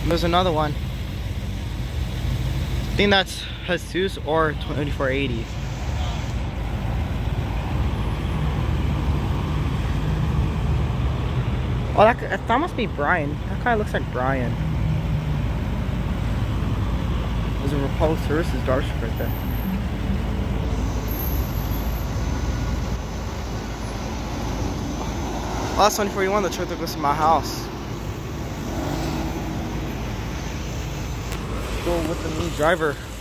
There's another one. I think that's Jesus or 2480. Oh, that must be Brian. That kind of looks like Brian. There's a Republic Services dealership right there. Oh, that's 2041. The truck that goes to my house. Go with the new driver.